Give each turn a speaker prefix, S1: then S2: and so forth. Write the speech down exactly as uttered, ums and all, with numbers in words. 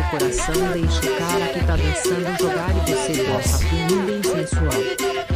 S1: coração e deixe o cara que tá dançando jogar e você gosta, bem sensual.